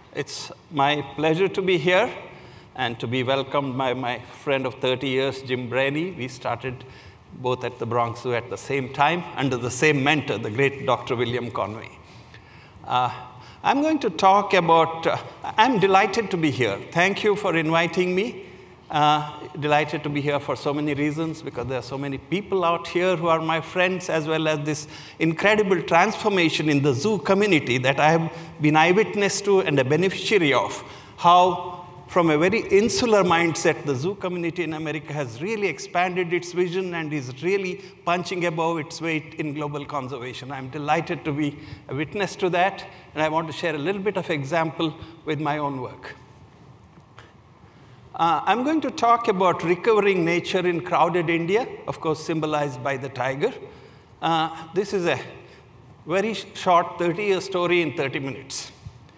It's my pleasure to be here and to be welcomed by my friend of 30 years, Jim Brainey. We started both at the Bronx Zoo at the same time, under the same mentor, the great Dr. William Conway. I'm going to talk about, I'm delighted to be here. Thank you for inviting me. Delighted to be here for so many reasons, because there are so many people out here who are my friends, as well as this incredible transformation in the zoo community that I have been eyewitness to and a beneficiary of. How, from a very insular mindset, the zoo community in America has really expanded its vision and is really punching above its weight in global conservation. I'm delighted to be a witness to that, and I want to share a little bit of example with my own work. I'm going to talk about recovering nature in crowded India, of course, symbolized by the tiger. This is a very short 30-year story in 30 minutes.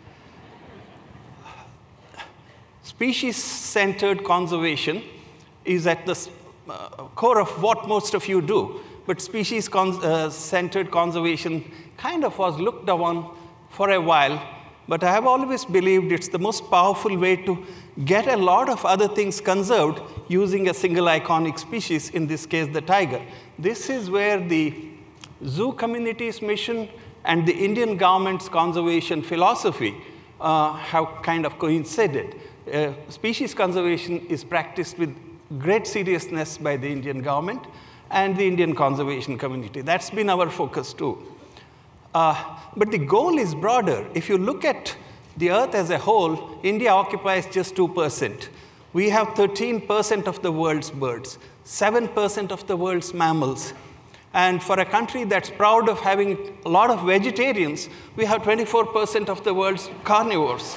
Species-centered conservation is at the core of what most of you do, but species-centered conservation kind of was looked upon for a while, but I have always believed it's the most powerful way to get a lot of other things conserved using a single iconic species, in this case, the tiger. This is where the zoo community's mission and the Indian government's conservation philosophy have kind of coincided. Species conservation is practiced with great seriousness by the Indian government and the Indian conservation community. That's been our focus too. But the goal is broader. If you look at the Earth as a whole, India occupies just 2%. We have 13% of the world's birds, 7% of the world's mammals. And for a country that's proud of having a lot of vegetarians, we have 24% of the world's carnivores.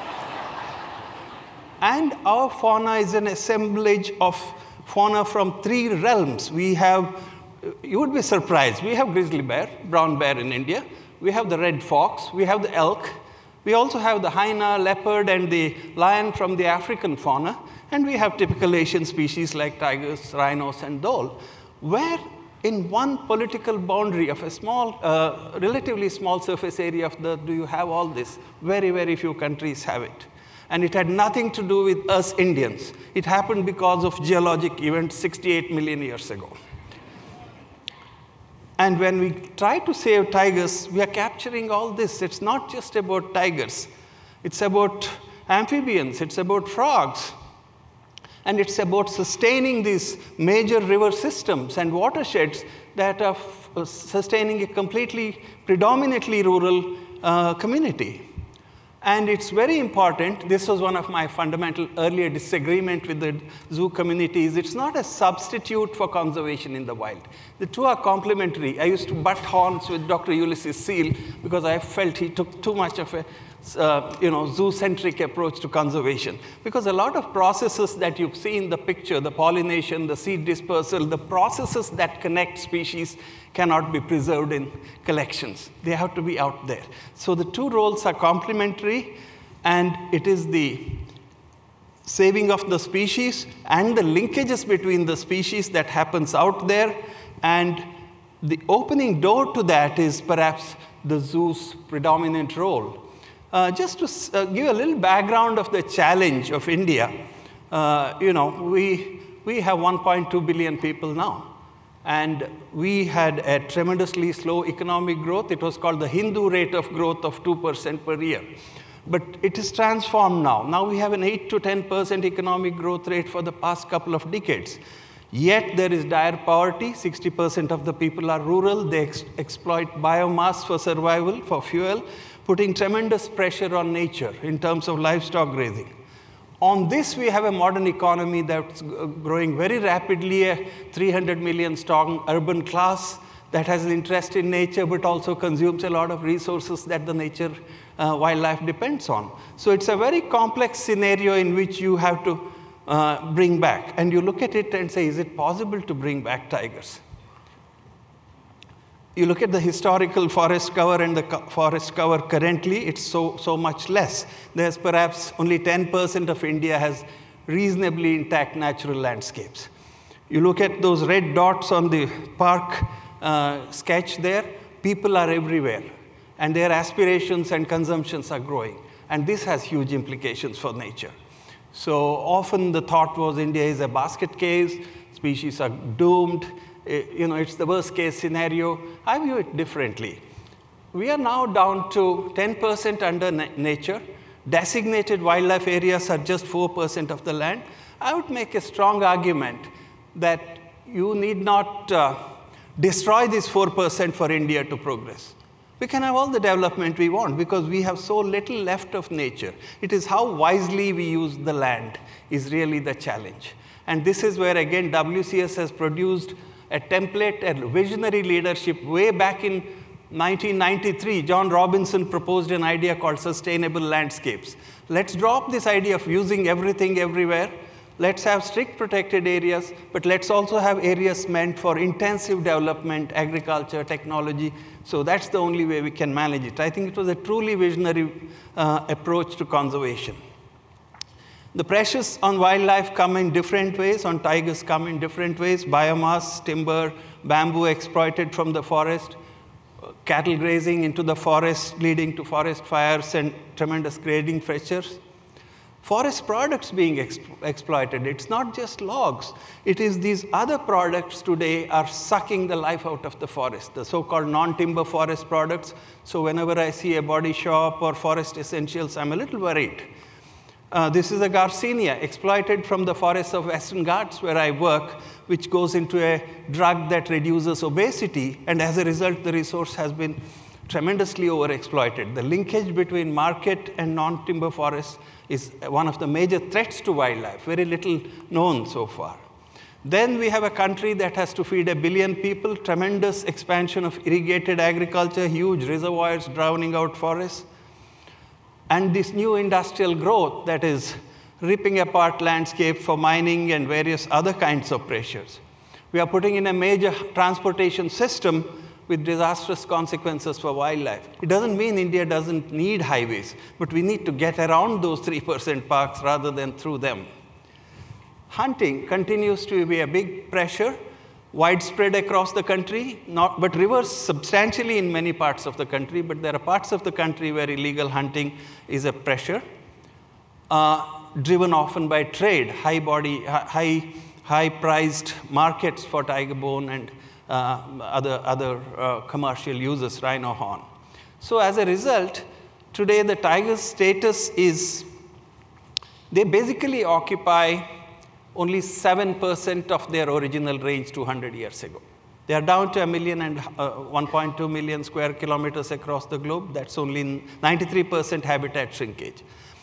And our fauna is an assemblage of fauna from 3 realms. We have, you would be surprised, we have grizzly bear, brown bear in India. We have the red fox, we have the elk. We also have the hyena, leopard, and the lion from the African fauna. And we have typical Asian species like tigers, rhinos, and dhole, where in one political boundary of a small, relatively small surface area of the Earth do you have all this. Very, very few countries have it. And it had nothing to do with us Indians. It happened because of geologic events 68 million years ago. And when we try to save tigers, we are capturing all this. It's not just about tigers. It's about amphibians. It's about frogs. And it's about sustaining these major river systems and watersheds that are sustaining a completely, predominantly rural community. And it's very important, this was one of my fundamental earlier disagreement with the zoo communities, it's not a substitute for conservation in the wild. The two are complementary. I used to butt horns with Dr. Ulysses Seal because I felt he took too much of a zoo-centric approach to conservation. Because a lot of processes that you see in the picture, the pollination, the seed dispersal, the processes that connect species cannot be preserved in collections. They have to be out there. So the two roles are complementary, and it is the saving of the species and the linkages between the species that happens out there, and the opening door to that is perhaps the zoo's predominant role. Just to give a little background of the challenge of India, we have 1.2 billion people now. And we had a tremendously slow economic growth. It was called the Hindu rate of growth of 2% per year. But it is transformed now. Now we have an 8 to 10% economic growth rate for the past couple of decades. Yet there is dire poverty. 60% of the people are rural. They exploit biomass for survival, for fuel, putting tremendous pressure on nature in terms of livestock grazing. On this, we have a modern economy that's growing very rapidly, a 300 million strong urban class that has an interest in nature, but also consumes a lot of resources that the nature wildlife depends on. So it's a very complex scenario in which you have to bring back. And you look at it and say, is it possible to bring back tigers? You look at the historical forest cover and the forest cover currently, it's so much less. There's perhaps only 10% of India has reasonably intact natural landscapes. You look at those red dots on the park sketch there, people are everywhere, and their aspirations and consumptions are growing. And this has huge implications for nature. So often the thought was India is a basket case, species are doomed, it's the worst case scenario. I view it differently. We are now down to 10% under nature. Designated wildlife areas are just 4% of the land. I would make a strong argument that you need not destroy this 4% for India to progress. We can have all the development we want because we have so little left of nature. It is how wisely we use the land is really the challenge. And this is where, again, WCS has produced a template, a visionary leadership. Way back in 1993, John Robinson proposed an idea called sustainable landscapes. Let's drop this idea of using everything everywhere. Let's have strict protected areas, but let's also have areas meant for intensive development, agriculture, technology. So that's the only way we can manage it. I think it was a truly visionary approach to conservation. The pressures on wildlife come in different ways, on tigers come in different ways. Biomass, timber, bamboo exploited from the forest, cattle grazing into the forest, leading to forest fires and tremendous grading pressures. Forest products being exploited. It's not just logs. It is these other products today are sucking the life out of the forest, the so-called non-timber forest products. So whenever I see a body shop or forest essentials, I'm a little worried. This is a Garcinia exploited from the forests of Western Ghats where I work, which goes into a drug that reduces obesity. And as a result, the resource has been tremendously overexploited. The linkage between market and non-timber forests is one of the major threats to wildlife, very little known so far. Then we have a country that has to feed 1 billion people, tremendous expansion of irrigated agriculture, huge reservoirs drowning out forests, and this new industrial growth that is ripping apart landscape for mining and various other kinds of pressures. We are putting in a major transportation system with disastrous consequences for wildlife. It doesn't mean India doesn't need highways, but we need to get around those 3% parks rather than through them. Hunting continues to be a big pressure, widespread across the country, but reversed substantially in many parts of the country, but there are parts of the country where illegal hunting is a pressure, driven often by trade, high-priced markets for tiger bone and other commercial uses, rhino horn. So as a result, today the tiger's status is, they basically occupy only 7% of their original range 200 years ago. They are down to 1.2 million square kilometers across the globe. That's only 93% habitat shrinkage.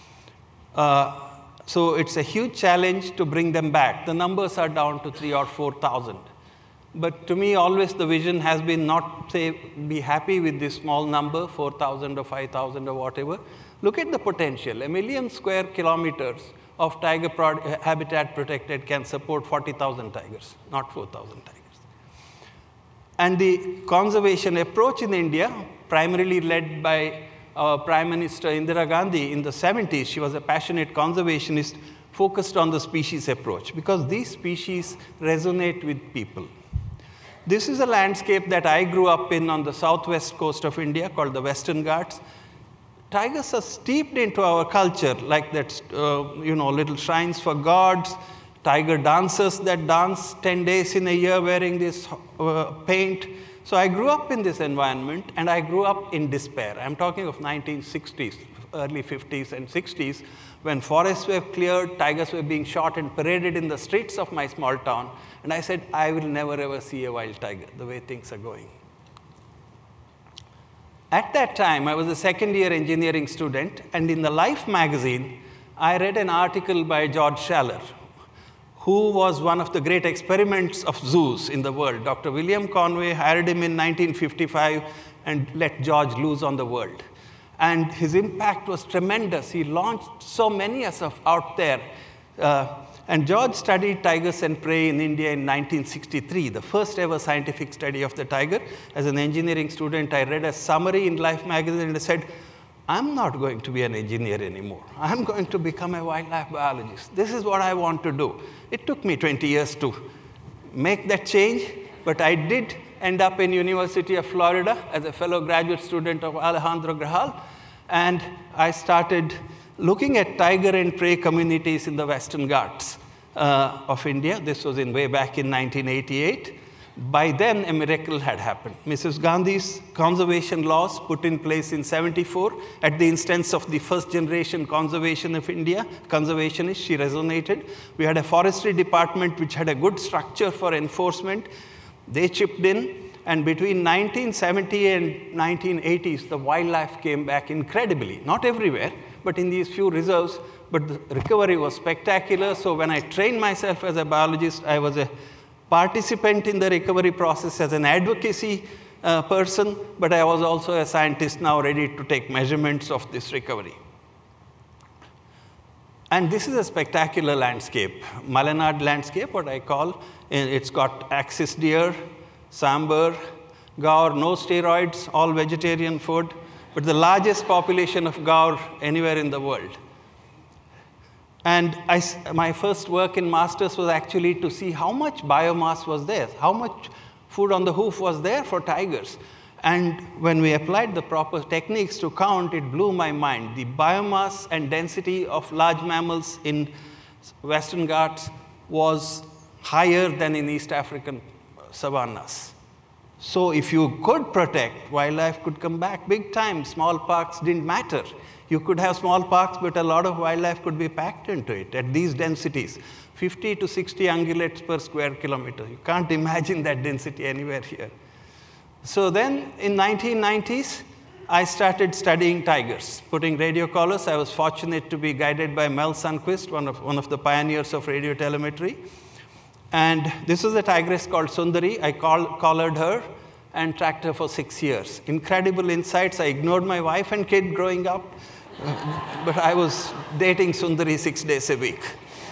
So it's a huge challenge to bring them back. The numbers are down to 3,000 or 4,000. But to me, always the vision has been not, say, be happy with this small number, 4,000 or 5,000 or whatever. Look at the potential. 1 million square kilometers of tiger habitat protected can support 40,000 tigers, not 4,000 tigers. And the conservation approach in India, primarily led by our Prime Minister Indira Gandhi in the 70s, she was a passionate conservationist, focused on the species approach because these species resonate with people. This is a landscape that I grew up in on the southwest coast of India called the Western Ghats. Tigers are steeped into our culture, like that, little shrines for gods, tiger dancers that dance 10 days in a year wearing this paint. So I grew up in this environment, and I grew up in despair. I'm talking of 1960s, early 50s and 60s, when forests were cleared, tigers were being shot and paraded in the streets of my small town. And I said, I will never, ever see a wild tiger, the way things are going. At that time, I was a second-year engineering student, and in the Life magazine, I read an article by George Schaller, who was one of the great experiments of zoos in the world. Dr. William Conway hired him in 1955 and let George loose on the world. And his impact was tremendous. He launched so many of us out there. And George studied tigers and prey in India in 1963, the first ever scientific study of the tiger. As an engineering student, I read a summary in Life magazine and I said, I'm not going to be an engineer anymore. I'm going to become a wildlife biologist. This is what I want to do. It took me 20 years to make that change, but I did end up in University of Florida as a fellow graduate student of Alejandro Grajal. And I started looking at tiger and prey communities in the Western Ghats of India. This was way back in 1988. By then, a miracle had happened. Mrs. Gandhi's conservation laws put in place in 74 at the instance of the first generation conservation of India, conservationists, she resonated. We had a forestry department which had a good structure for enforcement. They chipped in, and between 1970 and 1980s, the wildlife came back incredibly, not everywhere, but in these few reserves. But the recovery was spectacular. So when I trained myself as a biologist, I was a participant in the recovery process as an advocacy person, but I was also a scientist now ready to take measurements of this recovery. And this is a spectacular landscape, Malenad landscape, what I call. It's got axis deer, sambar, gaur, no steroids, all vegetarian food, but the largest population of gaur anywhere in the world. And my first work in masters was actually to see how much biomass was there, how much food on the hoof was there for tigers. And when we applied the proper techniques to count, it blew my mind. The biomass and density of large mammals in Western Ghats was higher than in East African savannas. So if you could protect, wildlife could come back big time. Small parks didn't matter. You could have small parks, but a lot of wildlife could be packed into it at these densities, 50 to 60 ungulates per square kilometer. You can't imagine that density anywhere here. So then in 1990s, I started studying tigers, putting radio collars. I was fortunate to be guided by Mel Sundquist, one of the pioneers of radio telemetry. And this was a tigress called Sundari. I collared her and tracked her for 6 years. Incredible insights. I ignored my wife and kid growing up, but I was dating Sundari 6 days a week.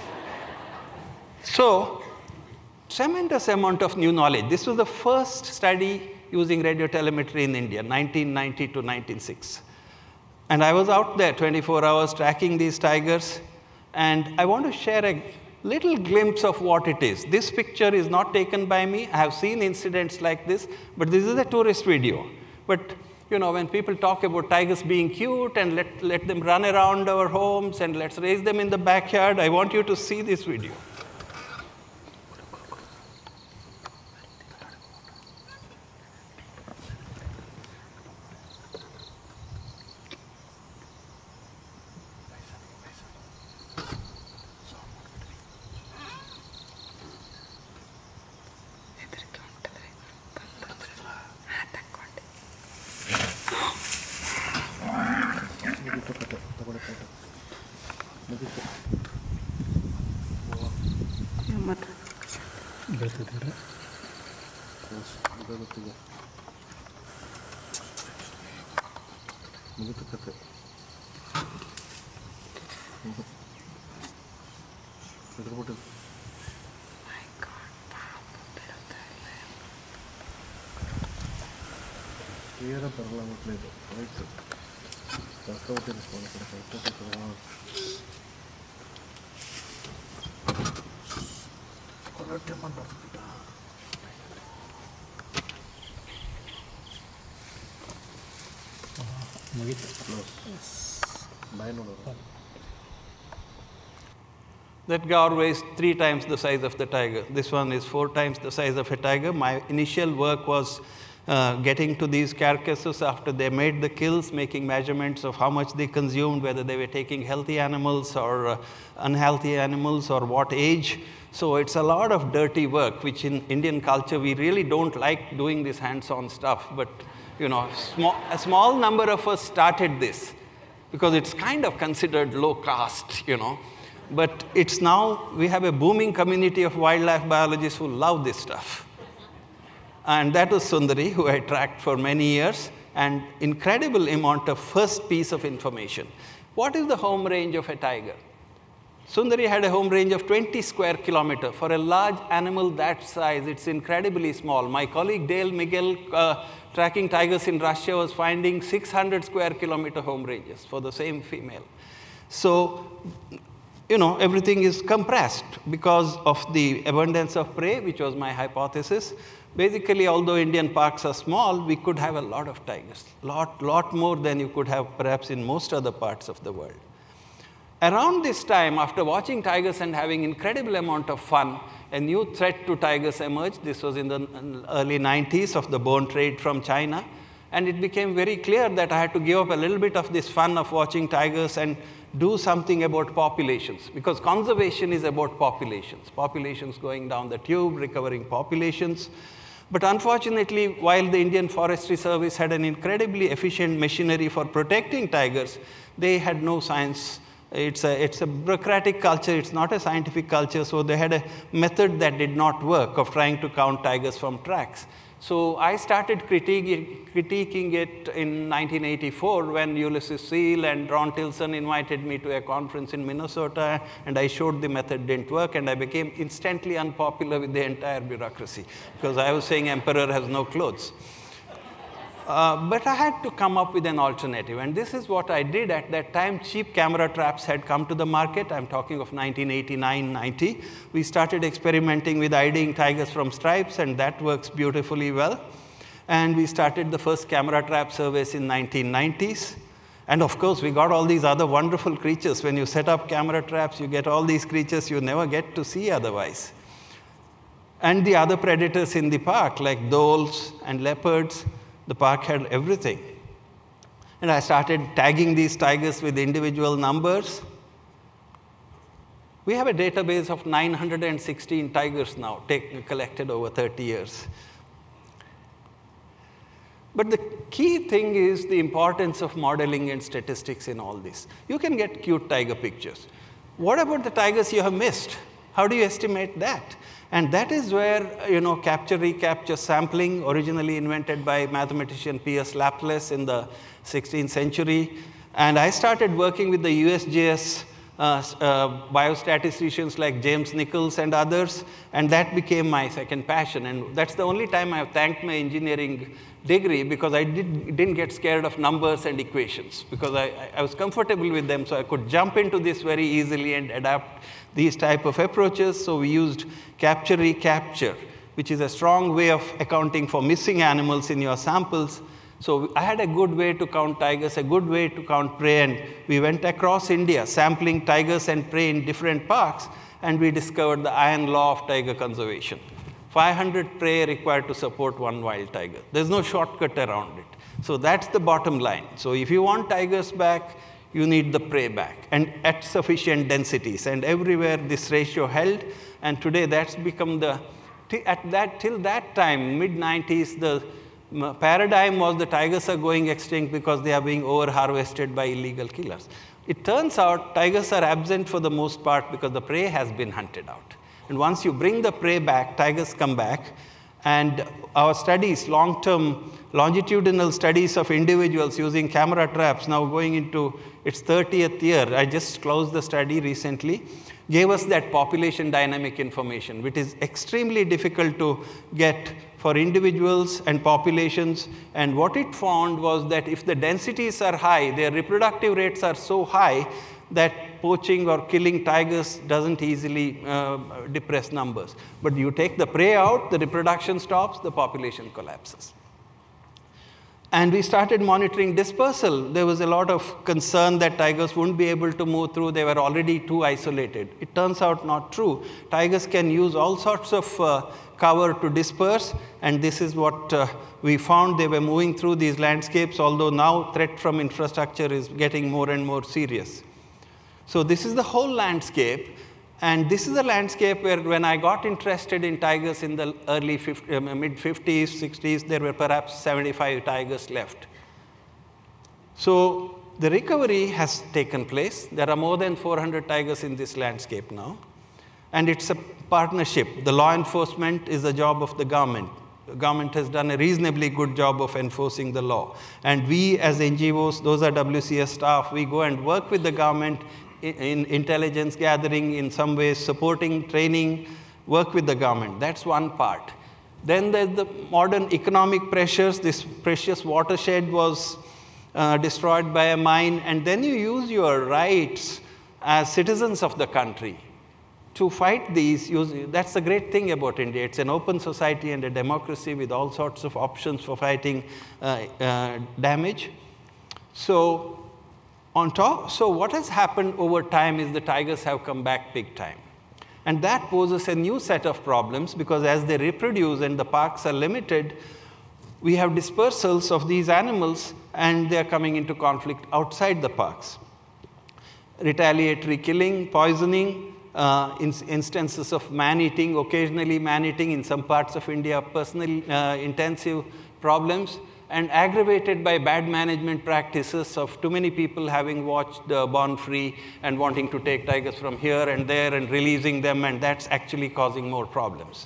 So, tremendous amount of new knowledge. This was the first study using radio telemetry in India, 1990 to 1906. And I was out there 24 hours tracking these tigers. And I want to share a little glimpse of what it is. This picture is not taken by me. I have seen incidents like this, but this is a tourist video. But you know, when people talk about tigers being cute and let them run around our homes and let's raise them in the backyard, I want you to see this video. That gaur weighs 3 times the size of the tiger. This one is 4 times the size of a tiger. My initial work was getting to these carcasses after they made the kills, making measurements of how much they consumed, whether they were taking healthy animals or unhealthy animals or what age. So it's a lot of dirty work, which in Indian culture, we really don't like doing this hands-on stuff. But you know, a small number of us started this because it's kind of considered low caste, you know. But it's now, we have a booming community of wildlife biologists who love this stuff. And that was Sundari, who I tracked for many years, and incredible amount of first piece of information. What is the home range of a tiger? Sundari had a home range of 20 square kilometers. For a large animal that size, it's incredibly small. My colleague Dale Miguel, tracking tigers in Russia, was finding 600 square kilometer home ranges for the same female. So, you know, everything is compressed because of the abundance of prey, which was my hypothesis. Basically, although Indian parks are small, we could have a lot of tigers, lot more than you could have perhaps in most other parts of the world. Around this time, after watching tigers and having incredible amount of fun, a new threat to tigers emerged. This was in the early 90s of the bone trade from China. And it became very clear that I had to give up a little bit of this fun of watching tigers and do something about populations, because conservation is about populations going down the tube, recovering populations. But unfortunately, while the Indian Forestry Service had an incredibly efficient machinery for protecting tigers, they had no science. It's a bureaucratic culture, it's not a scientific culture, so they had a method that did not work of trying to count tigers from tracks. So I started critiquing it in 1984 when Ulysses Seal and Ron Tilson invited me to a conference in Minnesota, and I showed the method didn't work, and I became instantly unpopular with the entire bureaucracy because I was saying emperor has no clothes. But I had to come up with an alternative, and this is what I did. At that time, cheap camera traps had come to the market. I'm talking of 1989-90. We started experimenting with IDing tigers from stripes, and that works beautifully well. And we started the first camera trap service in 1990s. And of course, we got all these other wonderful creatures. When you set up camera traps, you get all these creatures you never get to see otherwise. And the other predators in the park, like dholes and leopards, the park had everything. And I started tagging these tigers with individual numbers. We have a database of 916 tigers now, collected over 30 years. But the key thing is the importance of modeling and statistics in all this. You can get cute tiger pictures. What about the tigers you have missed? How do you estimate that? And that is where, capture-recapture sampling, originally invented by mathematician P.S. Laplace in the 16th century. And I started working with the USGS biostatisticians like James Nichols and others, and that became my second passion. And that's the only time I've thanked my engineering degree, because I didn't get scared of numbers and equations, because I was comfortable with them, so I could jump into this very easily and adapt these type of approaches. So we used capture-recapture, which is a strong way of accounting for missing animals in your samples. So I had a good way to count tigers, a good way to count prey, and we went across India sampling tigers and prey in different parks, and we discovered the iron law of tiger conservation. 500 prey required to support one wild tiger. There's no shortcut around it. So that's the bottom line. So if you want tigers back, you need the prey back, and at sufficient densities. And everywhere this ratio held, and today that's become till that time, mid-90s, the paradigm was the tigers are going extinct because they are being over-harvested by illegal killers. It turns out tigers are absent for the most part because the prey has been hunted out. And once you bring the prey back, tigers come back. And our studies, long-term longitudinal studies of individuals using camera traps, now going into its 30th year, I just closed the study recently, gave us that population dynamic information, which is extremely difficult to get for individuals and populations. And what it found was that if the densities are high, their reproductive rates are so high that poaching or killing tigers doesn't easily depress numbers. But you take the prey out, the reproduction stops, the population collapses. And we started monitoring dispersal. There was a lot of concern that tigers wouldn't be able to move through. They were already too isolated. It turns out not true. Tigers can use all sorts of cover to disperse, and this is what we found. They were moving through these landscapes, although now threat from infrastructure is getting more and more serious. So this is the whole landscape, and this is a landscape where when I got interested in tigers in the early mid-50s, 60s, there were perhaps 75 tigers left. So the recovery has taken place. There are more than 400 tigers in this landscape now, and it's a partnership. The law enforcement is the job of the government. The government has done a reasonably good job of enforcing the law. And we as NGOs, those are WCS staff, we go and work with the government in intelligence gathering, in some ways supporting training, work with the government. That's one part. Then there's the modern economic pressures. This precious watershed was destroyed by a mine, and then you use your rights as citizens of the country to fight these, that's the great thing about India. It's an open society and a democracy with all sorts of options for fighting damage. So what has happened over time is the tigers have come back big time. And that poses a new set of problems, because as they reproduce and the parks are limited, we have dispersals of these animals, and they are coming into conflict outside the parks. Retaliatory killing, poisoning, instances of man-eating, occasionally man-eating in some parts of India, personal intensive problems, and aggravated by bad management practices of too many people having watched Born Free and wanting to take tigers from here and there and releasing them, and that's actually causing more problems.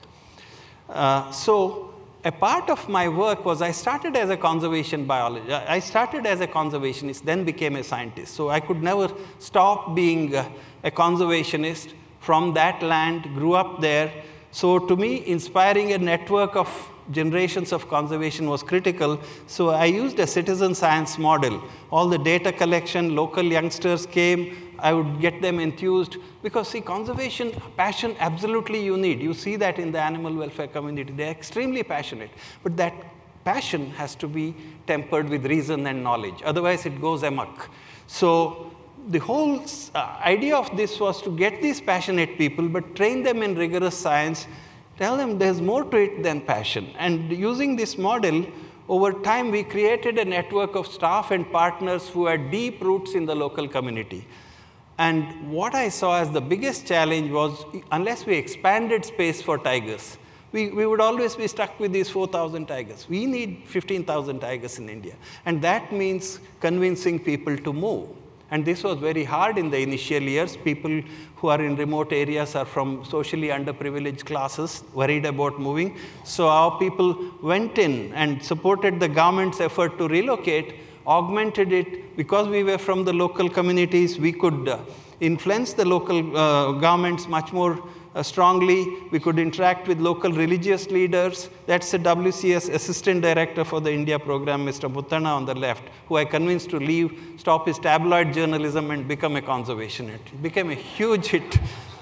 So a part of my work was I started as a conservation biologist. I started as a conservationist, then became a scientist. So I could never stop being a conservationist from that land, grew up there. So to me, inspiring a network of generations of conservation was critical. So I used a citizen science model. All the data collection, local youngsters came, I would get them enthused, because see, conservation passion absolutely you need. You see that in the animal welfare community. They're extremely passionate. But that passion has to be tempered with reason and knowledge. Otherwise, it goes amok. So the whole idea of this was to get these passionate people, but train them in rigorous science, tell them there's more to it than passion. And using this model, over time, we created a network of staff and partners who had deep roots in the local community. And what I saw as the biggest challenge was, unless we expanded space for tigers, we would always be stuck with these 4,000 tigers. We need 15,000 tigers in India. And that means convincing people to move. And this was very hard in the initial years. People who are in remote areas are from socially underprivileged classes, worried about moving. So our people went in and supported the government's effort to relocate, augmented it. Because we were from the local communities, we could influence the local governments much more strongly. We could interact with local religious leaders. That's the WCS Assistant Director for the India program, Mr. Muttana on the left, who I convinced to leave, stop his tabloid journalism and become a conservationist. It became a huge hit.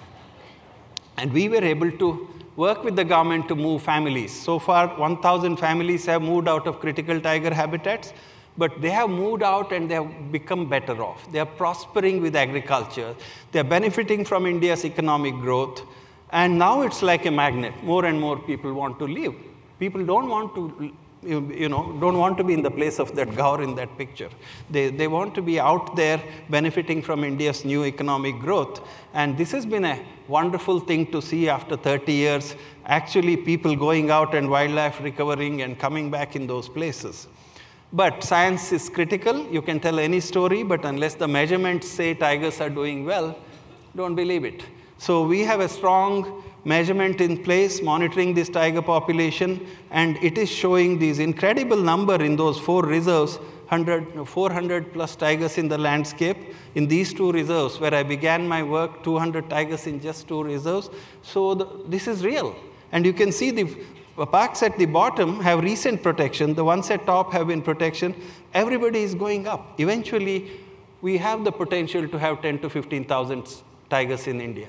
And we were able to work with the government to move families. So far, 1,000 families have moved out of critical tiger habitats. But they have moved out and they have become better off. They are prospering with agriculture. They are benefiting from India's economic growth. And now it's like a magnet. More and more people want to live. People don't want to, don't want to be in the place of that Gaur in that picture. They want to be out there benefiting from India's new economic growth. And this has been a wonderful thing to see after 30 years, actually people going out and wildlife recovering and coming back in those places. But science is critical. You can tell any story, but unless the measurements say tigers are doing well, don't believe it. So we have a strong measurement in place, monitoring this tiger population, and it is showing these incredible number in those 4 reserves, 400 plus tigers in the landscape. In these 2 reserves, where I began my work, 200 tigers in just 2 reserves. So this is real. And you can see the parks at the bottom have recent protection. The ones at top have been protection. Everybody is going up. Eventually, we have the potential to have 10 to 15,000 tigers in India.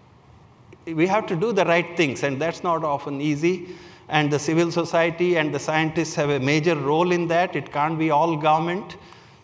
We have to do the right things, and that's not often easy. And the civil society and the scientists have a major role in that. It can't be all government.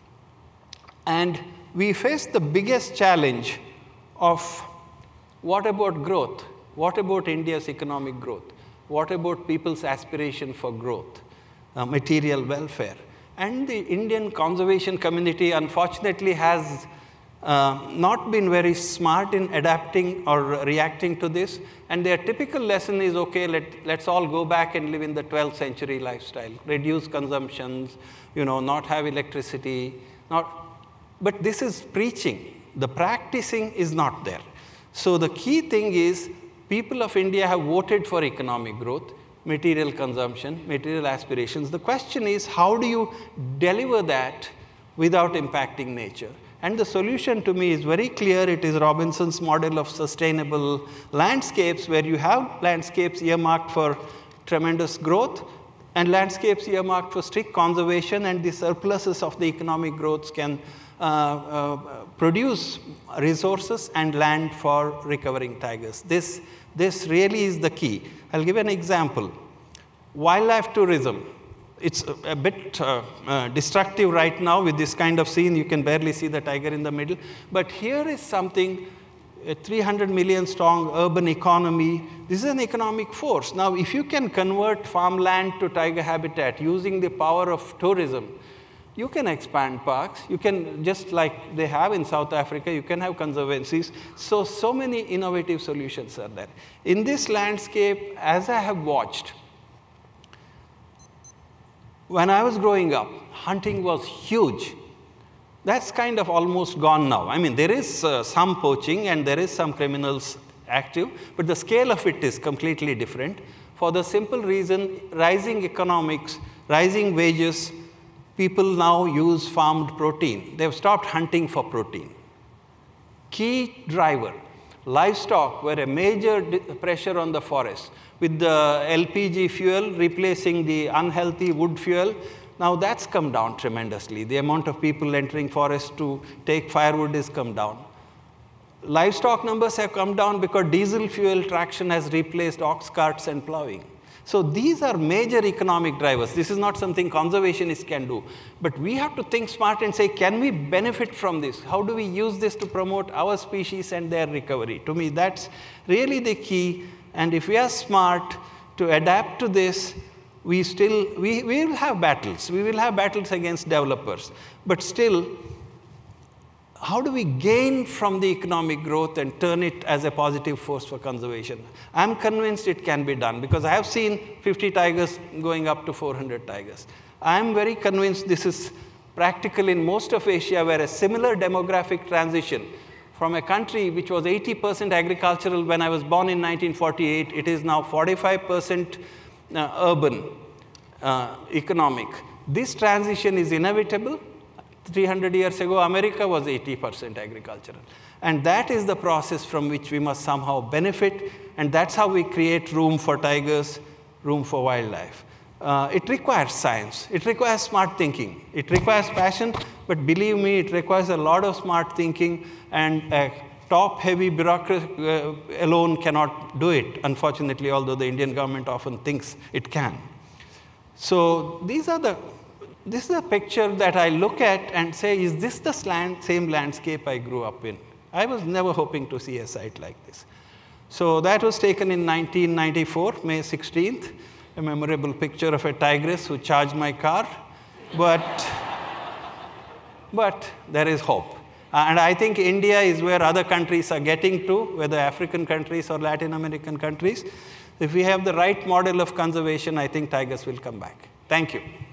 And we face the biggest challenge of what about growth? What about India's economic growth? What about people's aspiration for growth, material welfare? And the Indian conservation community, unfortunately, has not been very smart in adapting or reacting to this. And their typical lesson is, okay, let's all go back and live in the 12th century lifestyle, reduce consumptions, not have electricity. But this is preaching. The practicing is not there. So the key thing is, people of India have voted for economic growth, material consumption, material aspirations. The question is, how do you deliver that without impacting nature? And the solution to me is very clear. It is Robinson's model of sustainable landscapes, where you have landscapes earmarked for tremendous growth, and landscapes earmarked for strict conservation, and the surpluses of the economic growth can produce resources and land for recovering tigers. This really is the key. I'll give an example. Wildlife tourism. It's a bit destructive right now with this kind of scene. You can barely see the tiger in the middle. But here is something, a 300 million strong urban economy. This is an economic force. Now, if you can convert farmland to tiger habitat using the power of tourism, you can expand parks. You can, just like they have in South Africa, you can have conservancies. So many innovative solutions are there. In this landscape, as I have watched, when I was growing up, hunting was huge. That's kind of almost gone now. I mean, there is some poaching and there is some criminals active, but the scale of it is completely different. For the simple reason, rising economics, rising wages, people now use farmed protein. They've stopped hunting for protein. Key driver, livestock were a major pressure on the forest. With the LPG fuel replacing the unhealthy wood fuel, now that's come down tremendously. The amount of people entering forests to take firewood has come down. Livestock numbers have come down because diesel fuel traction has replaced ox carts and plowing. So these are major economic drivers. This is not something conservationists can do. But we have to think smart and say, can we benefit from this? How do we use this to promote our species and their recovery? To me, that's really the key. And if we are smart to adapt to this, we will have battles. We will have battles against developers. But still, how do we gain from the economic growth and turn it as a positive force for conservation? I'm convinced it can be done because I have seen 50 tigers going up to 400 tigers. I'm very convinced this is practical in most of Asia, where a similar demographic transition from a country which was 80% agricultural when I was born in 1948, it is now 45% urban economic. This transition is inevitable. 300 years ago, America was 80% agricultural. And that is the process from which we must somehow benefit, and that's how we create room for tigers, room for wildlife. It requires science. It requires smart thinking. It requires passion, but believe me, it requires a lot of smart thinking, and a top-heavy bureaucracy alone cannot do it, unfortunately, although the Indian government often thinks it can. So this is a picture that I look at and say, is this the same landscape I grew up in? I was never hoping to see a site like this. So that was taken in 1994, May 16th, a memorable picture of a tigress who charged my car. But there is hope. And I think India is where other countries are getting to, whether African countries or Latin American countries. If we have the right model of conservation, I think tigers will come back. Thank you.